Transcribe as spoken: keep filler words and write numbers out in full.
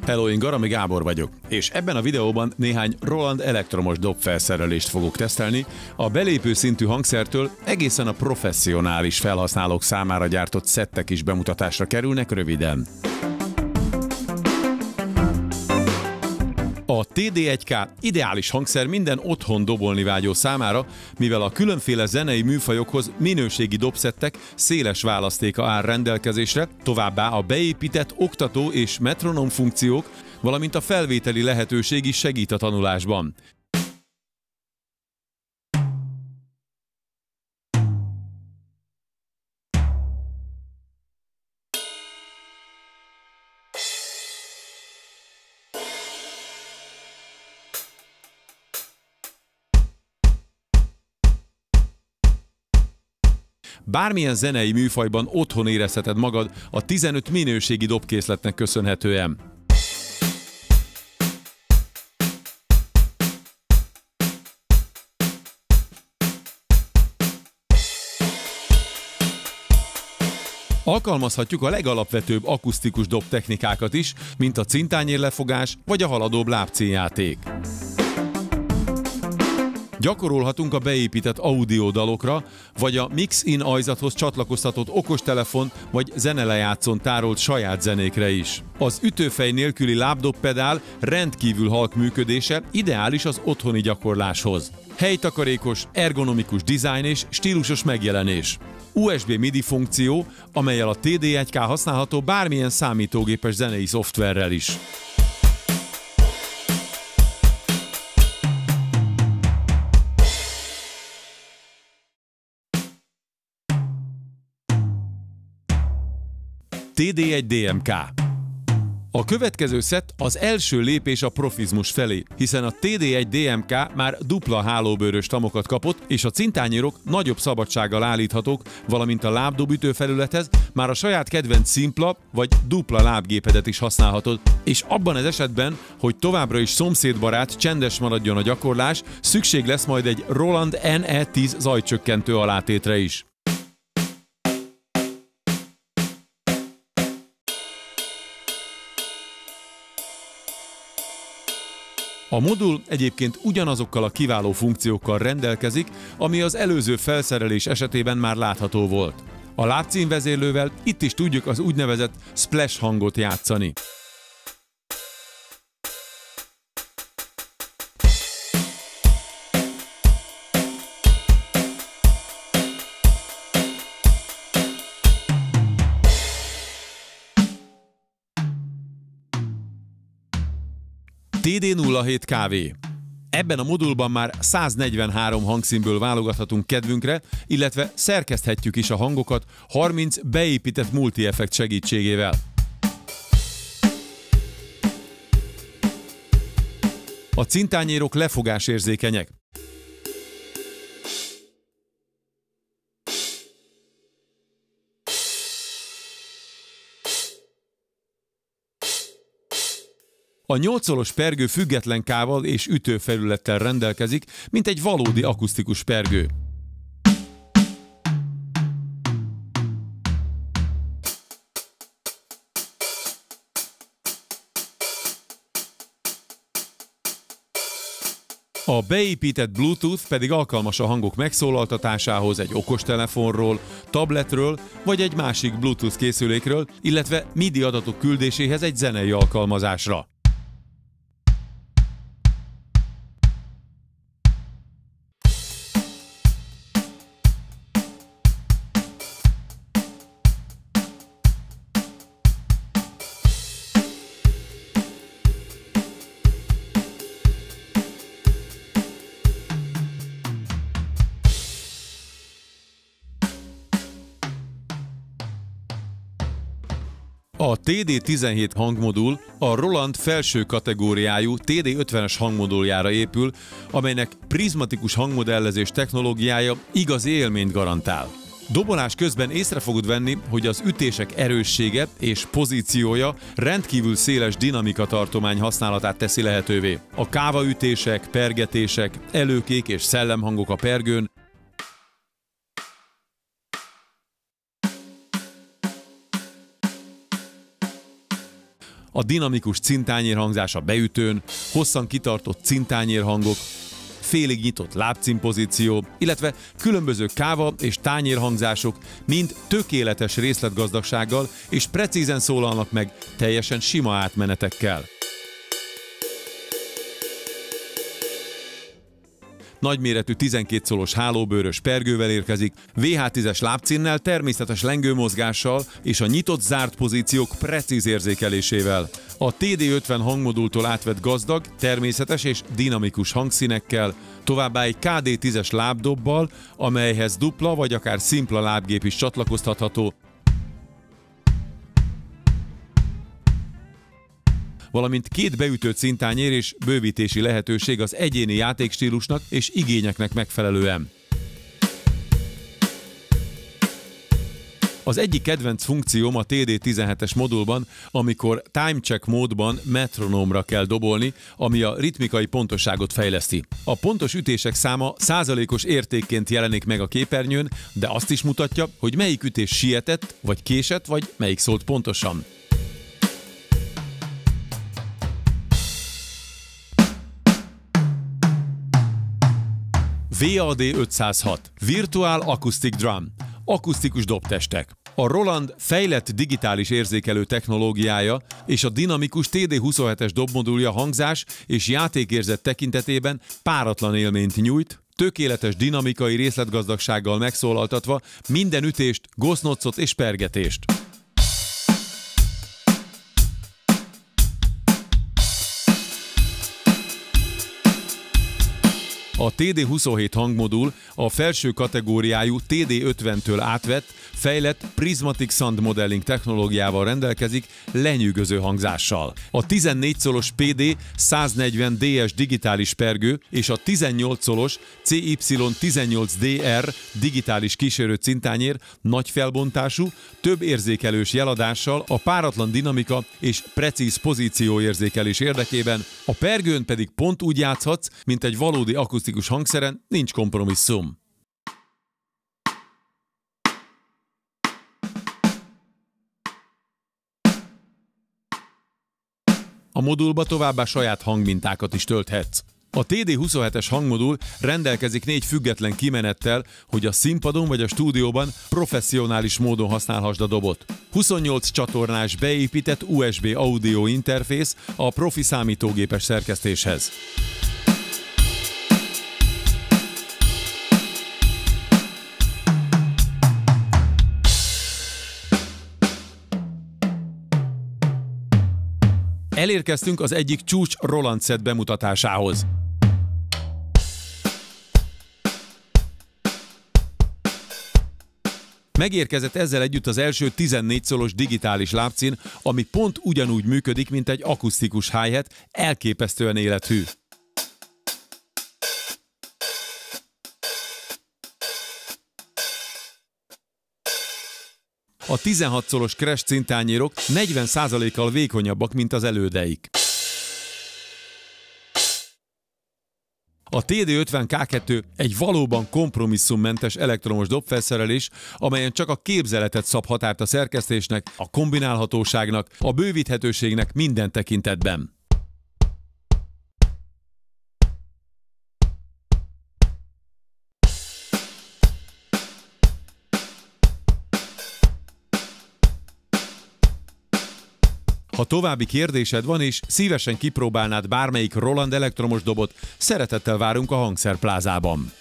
Hello, én Garami Gábor vagyok, és ebben a videóban néhány Roland elektromos dobfelszerelést fogok tesztelni, a belépő szintű hangszertől egészen a professzionális felhasználók számára gyártott szettek is bemutatásra kerülnek röviden. A té dé egy ká ideális hangszer minden otthon dobolni vágyó számára, mivel a különféle zenei műfajokhoz minőségi dobszettek széles választéka áll rendelkezésre, továbbá a beépített oktató és metronom funkciók, valamint a felvételi lehetőség is segít a tanulásban. Bármilyen zenei műfajban otthon érezheted magad a tizenöt minőségi dobkészletnek köszönhetően. Alkalmazhatjuk a legalapvetőbb akusztikus dobtechnikákat is, mint a cintányérlefogás vagy a haladóbb lábcínjáték. Gyakorolhatunk a beépített audiódalokra, vagy a mix-in ajzathoz csatlakoztatott okostelefon vagy zenelejátszón tárolt saját zenékre is. Az ütőfej nélküli lábdobpedál rendkívül halk működése ideális az otthoni gyakorláshoz. Helytakarékos, ergonomikus dizájn és stílusos megjelenés. u es bé midi funkció, amellyel a té dé egy ká használható bármilyen számítógépes zenei szoftverrel is. té dé egy dé em ká. A következő szett az első lépés a profizmus felé, hiszen a té dé egy dé em ká már dupla hálóbőrös tamokat kapott, és a cintányérok nagyobb szabadsággal állíthatók, valamint a lábdobütő felülethez már a saját kedvenc szimpla vagy dupla lábgépedet is használhatod. És abban az esetben, hogy továbbra is szomszédbarát, csendes maradjon a gyakorlás, szükség lesz majd egy Roland en e tíz zajcsökkentő alátétre is. A modul egyébként ugyanazokkal a kiváló funkciókkal rendelkezik, ami az előző felszerelés esetében már látható volt. A lábcínvezérlővel itt is tudjuk az úgynevezett splash hangot játszani. té dé nulla hét ká vé. Ebben a modulban már száznegyvenhárom hangszínből válogathatunk kedvünkre, illetve szerkeszthetjük is a hangokat harminc beépített multi-effekt segítségével. A cintányérok lefogásérzékenyek. A nyolcszolos pergő független kával és ütőfelülettel rendelkezik, mint egy valódi akusztikus pergő. A beépített Bluetooth pedig alkalmas a hangok megszólaltatásához egy okostelefonról, tabletről vagy egy másik Bluetooth készülékről, illetve midi adatok küldéséhez egy zenei alkalmazásra. A té dé tizenhét hangmodul a Roland felső kategóriájú té dé ötvenes hangmoduljára épül, amelynek prizmatikus hangmodellezés technológiája igazi élményt garantál. Dobolás közben észre fogod venni, hogy az ütések erőssége és pozíciója rendkívül széles dinamikatartomány használatát teszi lehetővé. A kávaütések, pergetések, előkék és szellemhangok a pergőn, a dinamikus cintányérhangzás a beütőn, hosszan kitartott cintányérhangok, félig nyitott lábcimpozíció, illetve különböző káva és tányérhangzások mind tökéletes részletgazdagsággal és precízen szólalnak meg teljesen sima átmenetekkel. Nagyméretű tizenkét szolos hálóbőrös pergővel érkezik, vé há tízes lábcinnel, természetes lengőmozgással és a nyitott-zárt pozíciók precíz érzékelésével. A té dé ötven hangmodultól átvett gazdag, természetes és dinamikus hangszínekkel, továbbá egy ká dé tízes lábdobbal, amelyhez dupla vagy akár szimpla lábgép is csatlakoztatható, valamint két beütő cintányér és bővítési lehetőség az egyéni játékstílusnak és igényeknek megfelelően. Az egyik kedvenc funkcióm a té dé tizenhetes modulban, amikor time check módban metronómra kell dobolni, ami a ritmikai pontosságot fejleszti. A pontos ütések száma százalékos értékként jelenik meg a képernyőn, de azt is mutatja, hogy melyik ütés sietett, vagy késett, vagy melyik szólt pontosan. vé á dé ötszázhat. Virtual Acoustic Drum. Akusztikus dobtestek. A Roland fejlett digitális érzékelő technológiája és a dinamikus té dé huszonhetes dobmodulja hangzás és játékérzet tekintetében páratlan élményt nyújt, tökéletes dinamikai részletgazdagsággal megszólaltatva minden ütést, gosznocot és pergetést. A té dé huszonhét hangmodul a felső kategóriájú té dé ötventől átvett, fejlett Prismatic Sound Modeling technológiával rendelkezik lenyűgöző hangzással. A tizennégy szolos pé dé száznegyven dé es digitális pergő és a tizennyolc szolos cé ipszilon tizennyolc dé er digitális kísérő cintányér nagy felbontású, több érzékelős jeladással a páratlan dinamika és precíz pozícióérzékelés érdekében, a pergőn pedig pont úgy játszhatsz, mint egy valódi akusztikus hangszeren, nincs kompromisszum. A modulba továbbá saját hangmintákat is tölthetsz. A té dé huszonhetes hangmodul rendelkezik négy független kimenettel, hogy a színpadon vagy a stúdióban professzionális módon használhassd a dobot. huszonnyolc csatornás beépített u es bé audio interfész a profi számítógépes szerkesztéshez. Elérkeztünk az egyik csúcs Roland set bemutatásához. Megérkezett ezzel együtt az első tizennégy szolos digitális lábcín, ami pont ugyanúgy működik, mint egy akusztikus hi-hat, elképesztően élethű. A tizenhat szolos crash cintányérok negyven százalékkal vékonyabbak, mint az elődeik. A té dé ötven ká kettő egy valóban kompromisszummentes elektromos dobfelszerelés, amelyen csak a képzeletet szab határt a szerkesztésnek, a kombinálhatóságnak, a bővíthetőségnek minden tekintetben. Ha további kérdésed van és szívesen kipróbálnád bármelyik Roland elektromos dobot, szeretettel várunk a hangszerplázában.